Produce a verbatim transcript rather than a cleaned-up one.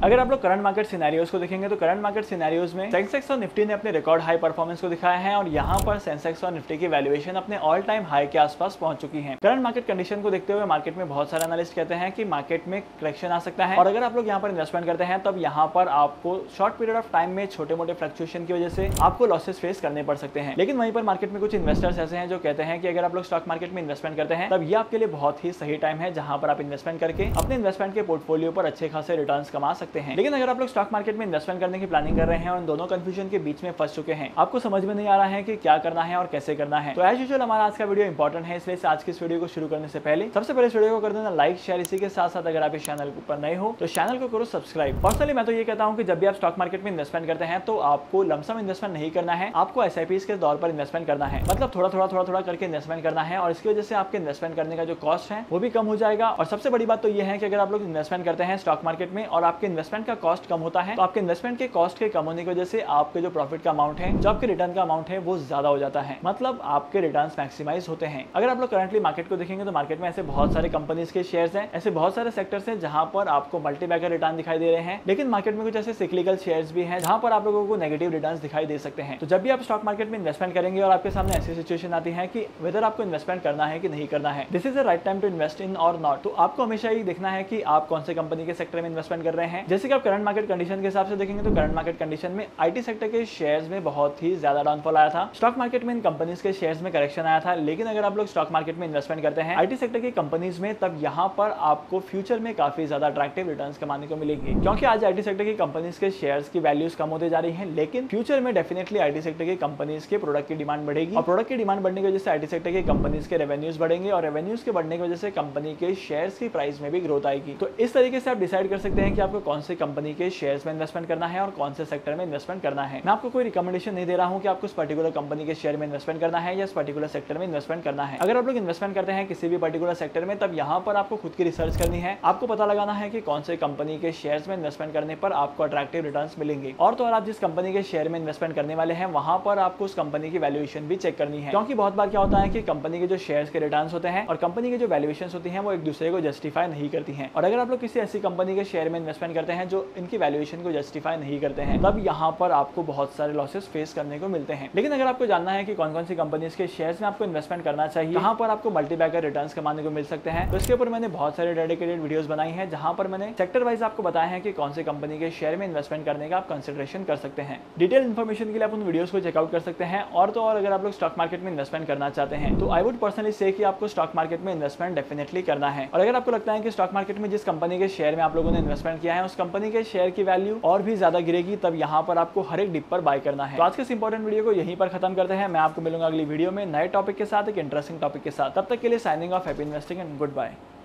अगर आप लोग करंट मार्केट सिनेरियोस को देखेंगे तो करंट मार्केट सिनेरियोस में सेंसेक्स और निफ्टी ने अपने रिकॉर्ड हाई परफॉर्मेंस को दिखाया है और यहाँ पर सेंसेक्स और निफ्टी की वैल्यूएशन अपने ऑल टाइम हाई के आसपास पहुंच चुकी है। करंट मार्केट कंडीशन को देखते हुए मार्केट में बहुत सारे एनालिस्ट कहते हैं कि मार्केट में करेक्शन आ सकता है और अगर आप लोग यहाँ पर इन्वेस्टमेंट करते हैं तब यहाँ पर आपको शॉर्ट पीरियड ऑफ टाइम में छोटे मोटे फ्लक्चुएशन की वजह से आपको लॉसेस फेस करने पड़ सकते हैं। लेकिन वहीं पर मार्केट में कुछ इन्वेस्टर्स ऐसे हैं जो कहते हैं कि अगर आप लोग स्टॉक मार्केट में इन्वेस्टमेंट करते हैं तब ये आपके लिए बहुत ही सही टाइम है जहां पर आप इन्वेस्टमेंट करके अपने इन्वेस्टमेंट के पोर्टफोलियो पर अच्छे खासे रिटर्न्स कमा सकते हैं। लेकिन अगर आप लोग स्टॉक मार्केट में इन्वेस्टमेंट करने की प्लानिंग कर रहे हैं और इन दोनों कंफ्यूजन के बीच में फंस चुके हैं, आपको समझ में नहीं आ रहा है कि क्या करना है और कैसे करना है, तो एज यूजुअल हमारा आज का वीडियो इंपॉर्टेंट है, इसलिए आज की इस वीडियो को शुरू करने से पहले सबसे पहले इस वीडियो को कर देना लाइक शेयर। इसी के साथ साथ अगर आप इस चैनल पर नए हो तो चैनल को करो सब्सक्राइब। पर्सनली मैं तो ये कहता हूँ कि जब भी आप स्टॉक मार्केट में इन्वेस्टमेंट करते हैं तो आपको लमसम इन्वेस्टमेंट नहीं करना है, आपको एसआईपी के दौर पर इन्वेस्टमेंट करना है, मतलब थोड़ा थोड़ा थोड़ा थोड़ा करके इन्वेस्टमेंट करना है और इसकी वजह से आपके इन्वेस्टमेंट करने का जो कॉस्ट है वो भी कम हो जाएगा। और सबसे बड़ी बात तो ये है कि अगर आप लोग इन्वेस्टमेंट करते हैं स्टॉक मार्केट में और आपके इन्वेस्टमेंट का कॉस्ट कम होता है तो आपके इन्वेस्टमेंट के कॉस्ट के कम होने की वजह से आपके जो प्रॉफिट का अमाउंट है, जो आपके रिटर्न का अमाउंट है वो ज्यादा हो जाता है, मतलब आपके रिटर्न मैक्सिमाइज होते हैं। अगर आप लोग करंटली मार्केट को देखेंगे तो मार्केट में ऐसे बहुत सारे कंपनीज के शेयर्स हैं, ऐसे बहुत सारे सेक्टर्स हैं जहां पर आपको मल्टी बैगर रिटर्न दिखाई दे रहे हैं, लेकिन मार्केट में कुछ ऐसे सिक्लिकल शेयर्स भी हैं जहां पर आप लोगों को नेगेटिव रिटर्न्स दिखाई दे सकते हैं। तो जब भी आप स्टॉक मार्केट में इन्वेस्टमेंट करेंगे और आपके सामने ऐसी सिचुएशन आती है कि वेदर आपको इन्वेस्टमेंट करना है कि नहीं करना है, this is the right time to invest in और नॉट, तो आपको हमेशा ये देखना है कि आप कौन से कंपनी के सेक्टर में इन्वेस्टमेंट कर रहे हैं। जैसे कि आप करंट मार्केट कंडीशन के हिसाब से देखेंगे तो करंट मार्केट कंडीशन में आईटी सेक्टर के शेयर्स में बहुत ही ज्यादा डाउनफॉल आया था, स्टॉक मार्केट में इन कंपनीज के शेयर्स में करेक्शन आया था। लेकिन अगर आप लोग स्टॉक मार्केट में इन्वेस्टमेंट करते हैं आईटी सेक्टर की कंपनीज में तब यहाँ पर आपको फ्यूचर में काफी ज्यादा अट्रैक्टिव रिटर्न्स कमाने को मिलेंगे, क्योंकि आज आईटी सेक्टर की कंपनीज के शेयर्स की वैल्यूज कम होते जा रही है, लेकिन फ्यूचर में डेफिनेटली आईटी सेक्टर की कंपनीज के प्रोडक्ट की डिमांड बढ़ेगी और प्रोडक्ट की डिमांड बढ़ने की वजह से आईटी सेक्टर की कंपनीज के रेवेन्यूज बढ़ेंगे और रेवेन्यूज के बढ़ने की वजह से कंपनी के शेयर्स की प्राइस में भी ग्रोथ आएगी। तो इस तरीके से आप डिसाइड कर सकते हैं कि आपको कौन सी कंपनी के शेयर्स में इन्वेस्टमेंट करना है और कौन से सेक्टर में इन्वेस्टमेंट करना है। मैं आपको कोई रिकमेंडेशन नहीं दे रहा हूं कि आपको इस पर्टिकुलर कंपनी के शेयर में इन्वेस्टमेंट करना है या इस पर्टिकुलर सेक्टर में इन्वेस्टमेंट करना है। अगर आप लोग इन्वेस्टमेंट करते हैं किसी भी पर्टिकुलर सेक्टर में तब यहाँ पर आपको खुद की रिसर्च करनी है, आपको पता लगाना है कि कौन से कंपनी के शेयर्स में इन्वेस्टमेंट करने पर आपको अट्रैक्टिव रिटर्न्स मिलेंगे। और तो और आप जिस कंपनी के शेयर में इन्वेस्टमेंट करने वाले हैं वहां पर आपको उस कंपनी की वैल्यूएशन भी चेक करनी है, क्योंकि बहुत बार क्या होता है कि कंपनी के जो शेयर्स के रिटर्न्स होते हैं और कंपनी की जो वैल्यूएशंस होती हैं वो एक दूसरे को जस्टिफाई नहीं करती हैं। और अगर आप लोग किसी ऐसी कंपनी के शेयर में इन्वेस्टमेंट करते हैं जो इनकी वैल्यूएशन को जस्टिफाई नहीं करते हैं तब यहाँ पर आपको बहुत सारे लॉसेस फेस करने को मिलते हैं। लेकिन अगर आपको जानना है कि कौन कौन सी कंपनीज के शेयर्स में आपको इन्वेस्टमेंट करना चाहिए, कहां पर आपको मल्टी बैगर रिटर्न्स कमाने को मिल सकते हैं, तो इसके ऊपर मैंने बहुत सारे डेडिकेटेड वीडियोस बनाई हैं जहां पर मैंने सेक्टर वाइज आपको बताया है कि कौन सी कंपनी के शेयर में इन्वेस्टमेंट करने का आप कंसिडरेशन कर सकते हैं। डिटेल इन्फॉर्मेशन के लिए आप उन वीडियोस को चेकआउट कर सकते हैं। और तो और अगर आप लोग स्टॉक मार्केट में इन्वेस्टमेंट करना चाहते हैं तो आई वुड पर्सनली से कि आपको स्टॉक मार्केट में इन्वेस्टमेंट डेफिनेटली करना है। और अगर आपको लगता है कि स्टॉक मार्केट में जिस कंपनी के शेयर में आप लोगों ने इन्वेस्टमेंट किया है उस कंपनी के शेयर की वैल्यू और भी ज्यादा गिरेगी तब यहाँ पर आपको हर एक डिप पर बाय करना है। तो आज के इस इंपॉर्टेंट वीडियो को यहीं पर खत्म करते हैं। मैं आपको मिलूंगा अगली वीडियो में नए टॉपिक के साथ, एक इंटरेस्टिंग टॉपिक के साथ। तब तक के लिए signing off, happy investing and good bye.